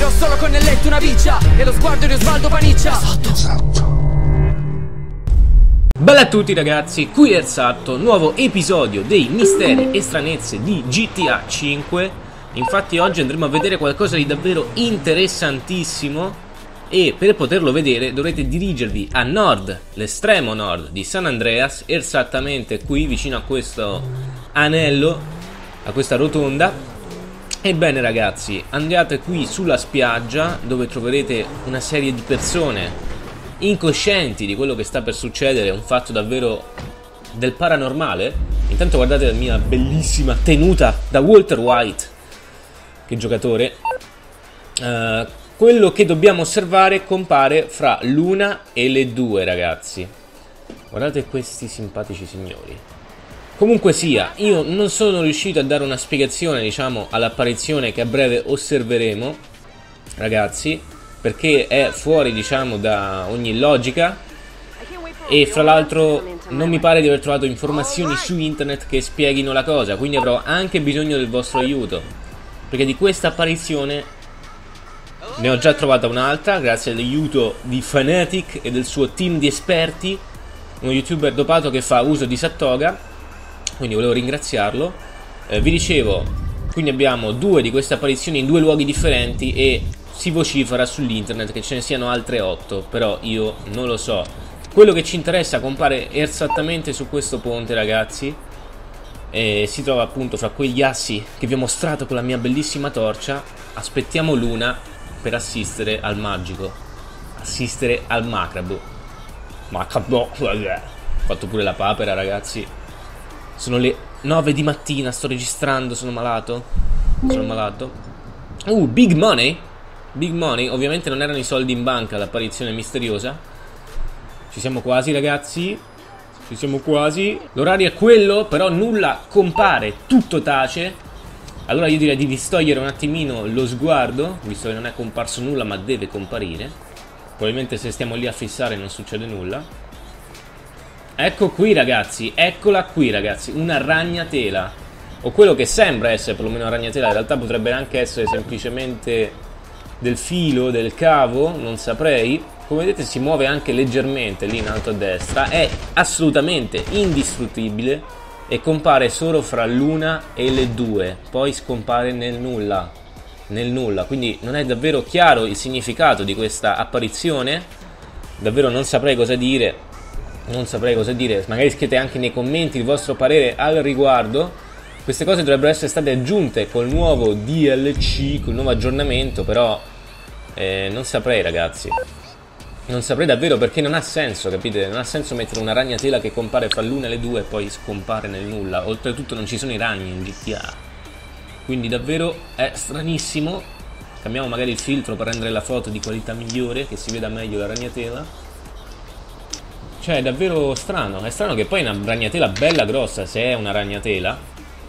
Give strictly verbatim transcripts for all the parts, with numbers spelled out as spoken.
Io solo con nel letto una biccia e lo sguardo di Osvaldo Paniccia. Esatto, esatto. Bella a tutti ragazzi, qui è Ersatto, nuovo episodio dei misteri e stranezze di G T A cinque. Infatti oggi andremo a vedere qualcosa di davvero interessantissimo e per poterlo vedere dovrete dirigervi a nord, l'estremo nord di San Andreas, esattamente qui vicino a questo anello, a questa rotonda. Ebbene ragazzi, andate qui sulla spiaggia dove troverete una serie di persone incoscienti di quello che sta per succedere, un fatto davvero del paranormale. Intanto guardate la mia bellissima tenuta da Walter White, che giocatore. uh, Quello che dobbiamo osservare compare fra l'una e le due ragazzi. Guardate questi simpatici signori. Comunque sia, io non sono riuscito a dare una spiegazione, diciamo, all'apparizione che a breve osserveremo, ragazzi, perché è fuori, diciamo, da ogni logica. E fra l'altro non mi pare di aver trovato informazioni su internet che spieghino la cosa, quindi avrò anche bisogno del vostro aiuto, perché di questa apparizione ne ho già trovata un'altra grazie all'aiuto di Fanatic e del suo team di esperti, uno youtuber dopato che fa uso di Satoga, quindi volevo ringraziarlo. Eh, vi dicevo, quindi abbiamo due di queste apparizioni in due luoghi differenti e si vocifera sull'internet che ce ne siano altre otto, però io non lo so. Quello che ci interessa compare esattamente su questo ponte ragazzi, e si trova appunto fra quegli assi che vi ho mostrato con la mia bellissima torcia. Aspettiamo l'una per assistere al magico, assistere al macabro. Macabro, ho fatto pure la papera ragazzi. Sono le nove di mattina, sto registrando, sono malato. Sono malato. Uh, big money. Big money, ovviamente non erano i soldi in banca l'apparizione misteriosa. Ci siamo quasi ragazzi. Ci siamo quasi. L'orario è quello, però nulla compare, tutto tace. Allora io direi di distogliere un attimino lo sguardo, visto che non è comparso nulla ma deve comparire. Probabilmente se stiamo lì a fissare non succede nulla. Ecco qui ragazzi, eccola qui ragazzi, una ragnatela. O quello che sembra essere perlomeno una ragnatela, in realtà potrebbe anche essere semplicemente del filo, del cavo, non saprei. Come vedete si muove anche leggermente lì in alto a destra, è assolutamente indistruttibile. E compare solo fra l'una e le due, poi scompare nel nulla, nel nulla, quindi non è davvero chiaro il significato di questa apparizione, davvero non saprei cosa dire, non saprei cosa dire, magari scrivete anche nei commenti il vostro parere al riguardo. Queste cose dovrebbero essere state aggiunte col nuovo D L C, col nuovo aggiornamento, però eh, non saprei ragazzi. Non saprei davvero, perché non ha senso, capite? Non ha senso mettere una ragnatela che compare fra l'una e le due e poi scompare nel nulla. Oltretutto non ci sono i ragni in G T A. Quindi davvero è stranissimo. Cambiamo magari il filtro per rendere la foto di qualità migliore, che si veda meglio la ragnatela. Cioè è davvero strano. È strano che poi è una ragnatela bella grossa, se è una ragnatela.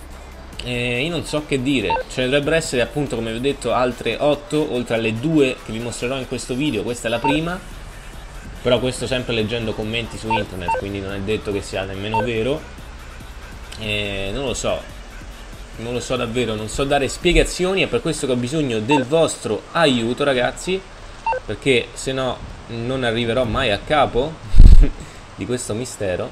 E io non so che dire. Ce ne dovrebbero essere appunto, come vi ho detto, altre otto, oltre alle due che vi mostrerò in questo video. Questa è la prima. Però questo sempre leggendo commenti su internet, quindi non è detto che sia nemmeno vero. E non lo so. Non lo so davvero, non so dare spiegazioni. È per questo che ho bisogno del vostro aiuto ragazzi, perché se no non arriverò mai a capo di questo mistero.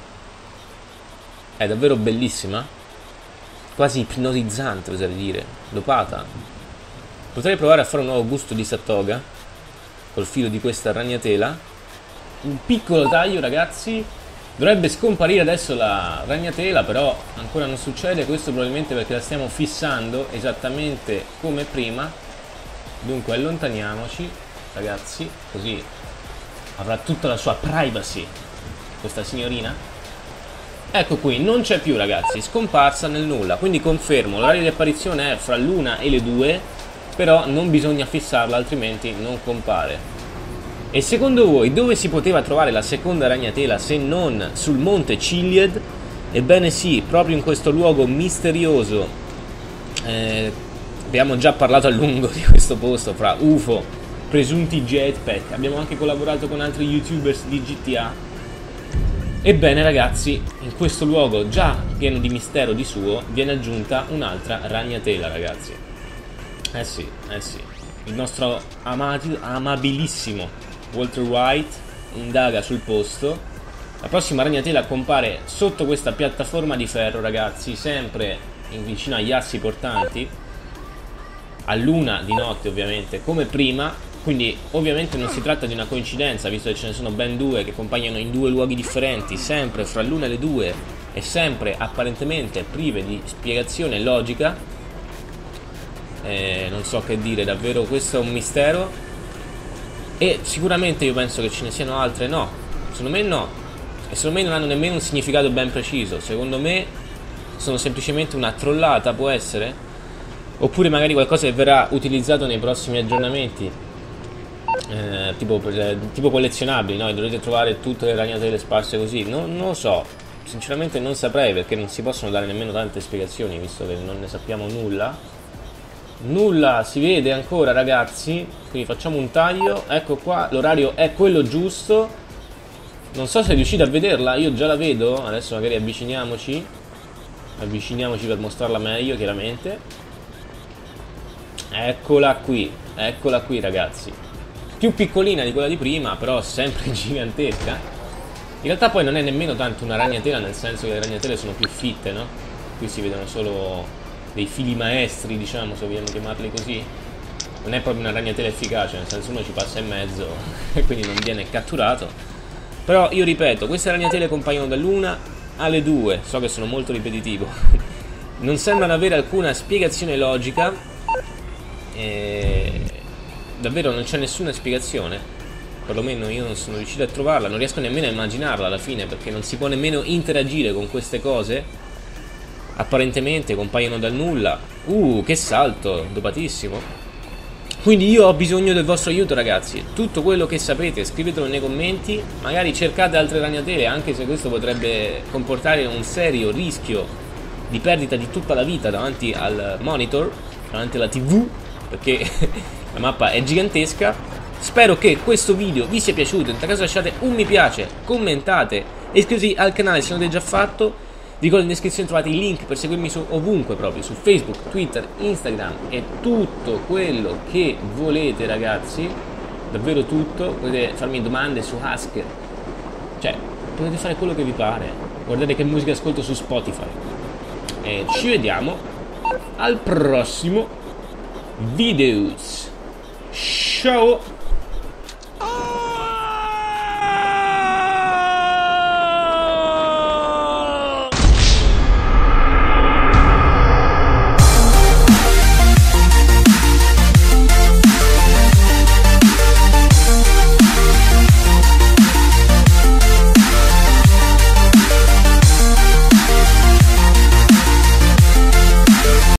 È davvero bellissima, quasi ipnotizzante oserei dire, dopata. Potrei provare a fare un nuovo busto di Satoga col filo di questa ragnatela. Un piccolo taglio ragazzi. Dovrebbe scomparire adesso la ragnatela, però ancora non succede. Questo probabilmente perché la stiamo fissando esattamente come prima. Dunque allontaniamoci ragazzi, così avrà tutta la sua privacy questa signorina. Ecco qui, non c'è più ragazzi, scomparsa nel nulla. Quindi confermo, l'orario di apparizione è fra l'una e le due, però non bisogna fissarla altrimenti non compare. E secondo voi dove si poteva trovare la seconda ragnatela se non sul monte Chiliad? Ebbene sì, proprio in questo luogo misterioso. eh, Abbiamo già parlato a lungo di questo posto, fra U F O, presunti jetpack. Abbiamo anche collaborato con altri youtubers di G T A. Ebbene ragazzi, in questo luogo già pieno di mistero di suo viene aggiunta un'altra ragnatela ragazzi. Eh sì, eh sì. Il nostro amati, amabilissimo Walter White indaga sul posto. La prossima ragnatela compare sotto questa piattaforma di ferro, ragazzi, sempre in vicino agli assi portanti, a luna di notte ovviamente, come prima. Quindi ovviamente non si tratta di una coincidenza, visto che ce ne sono ben due che compaiono in due luoghi differenti, sempre fra l'una e le due, e sempre apparentemente prive di spiegazione logica. Eh, non so che dire, davvero questo è un mistero. E sicuramente io penso che ce ne siano altre, no, secondo me no. E secondo me non hanno nemmeno un significato ben preciso. Secondo me sono semplicemente una trollata, può essere. Oppure magari qualcosa che verrà utilizzato nei prossimi aggiornamenti, eh, tipo, eh, tipo collezionabili, no? Dovrete trovare tutte le ragnatele sparse così. Non, non lo so, sinceramente non saprei, perché non si possono dare nemmeno tante spiegazioni, visto che non ne sappiamo nulla. Nulla si vede ancora, ragazzi. Quindi facciamo un taglio. Ecco qua, l'orario è quello giusto. Non so se riuscite a vederla, io già la vedo. Adesso magari avviciniamoci. Avviciniamoci per mostrarla meglio, chiaramente. Eccola qui, eccola qui, ragazzi. Più piccolina di quella di prima, però sempre gigantesca. In realtà poi non è nemmeno tanto una ragnatela, nel senso che le ragnatele sono più fitte, no? Qui si vedono solo dei fili maestri, diciamo, se vogliamo chiamarli così. Non è proprio una ragnatela efficace, nel senso uno ci passa in mezzo e quindi non viene catturato. Però io ripeto, queste ragnatele compaiono dall'una alle due, so che sono molto ripetitivo, non sembrano avere alcuna spiegazione logica, e davvero non c'è nessuna spiegazione, perlomeno io non sono riuscito a trovarla, non riesco nemmeno a immaginarla alla fine, perché non si può nemmeno interagire con queste cose, apparentemente compaiono dal nulla. Uh, che salto, dopatissimo. Quindi io ho bisogno del vostro aiuto, ragazzi. Tutto quello che sapete scrivetelo nei commenti. Magari cercate altre ragnatele, anche se questo potrebbe comportare un serio rischio di perdita di tutta la vita davanti al monitor, davanti alla tivù, perché la mappa è gigantesca. Spero che questo video vi sia piaciuto. In tal caso lasciate un mi piace, commentate e iscrivetevi al canale se non l'avete già fatto. Vi ricordo in descrizione trovate i link per seguirmi su ovunque, proprio su Facebook, Twitter, Instagram e tutto quello che volete, ragazzi. Davvero tutto. Potete farmi domande su Ask, cioè potete fare quello che vi pare. Guardate che musica ascolto su Spotify. E ci vediamo al prossimo video. Ciao.